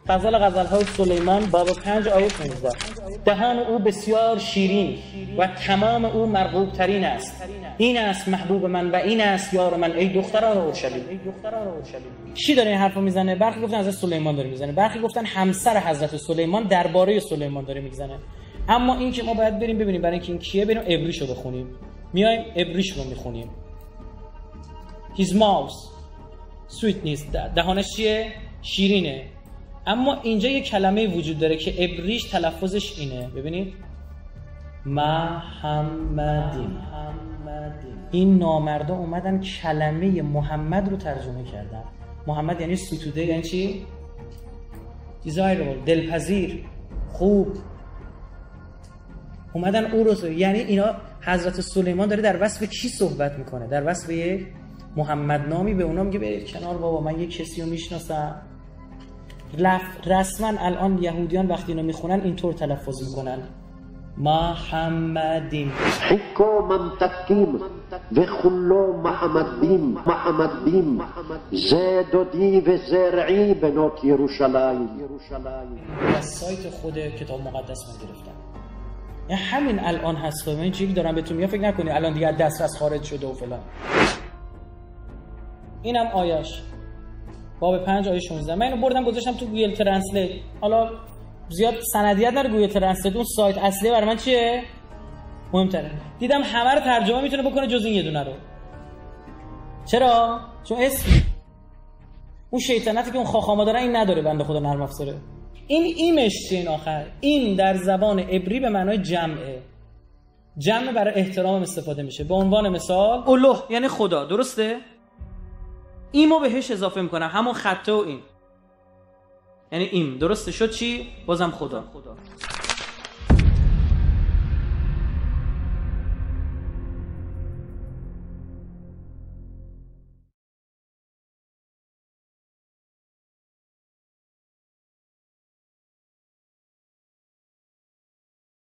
غزل‌های سلیمان باب 5 آیه 15. دهان او بسیار شیرین و تمام او مرغوب ترین است. این است محبوب من و این است یار من ای دختران اورشلیم. کی داره این حرفو میزنه؟ برخی گفتن حضرت سلیمان داره میزنه، برخی گفتن همسر حضرت سلیمان درباره سلیمان داره میزنه. اما این که ما باید بریم ببینیم برای اینکه این کیه، بریم عبریشو بخونیم. میایم عبریش رو میخونیم. His mouth sweet نیست، دهانش چیه؟ شیرینه. اما اینجا یه کلمه وجود داره که عبریش تلفظش اینه. ببینید محمدین. این نامردا اومدن کلمه محمد رو ترجمه کردن. محمد یعنی ستوده، یعنی چی؟ desirable، دلپذیر، خوب. اومدن او رو، یعنی اینا حضرت سلیمان داره در وصف کی صحبت میکنه؟ در وصف یک محمد نامی. به اونا میگه برید کنار بابا، من یک کسی رو میشناسم. رسما الان یهودیان وقتی اینو میخونن اینطور تلفظ میکنن محمدین. حکام تکیم و خلو محمد بیم زید و دیو زرعی به نوک یروشلایم. از سایت خود کتاب مقدس من گرفتم. یعنی همین الان هست. من چیزی دارم بهتون میگم، فکر نکنید الان دیگه از دسترس خارج شده و فلان. اینم آیش باب 5 آیه 16. من اینو بردم گذاشتم تو گوگل ترنسلیت. حالا زیاد سندیت نره گوگل ترنسلیت، اون سایت اصلی برای من چیه؟ مهمتره. دیدم همه رو ترجمه میتونه بکنه جز این یه دونه رو. چرا؟ چون اسم اون شیطنتی که اون خاخاما داره این نداره. بنده خدا نرم افزاره. این ایمش چیه؟ این آخر این در زبان عبری به معنای جمعه. جمع برای احترام استفاده میشه. به عنوان مثال اله یعنی خدا، درسته؟ ایمو بهش اضافه میکنم، همون خطه و این یعنی ایم، درسته شد چی؟ بازم خدا.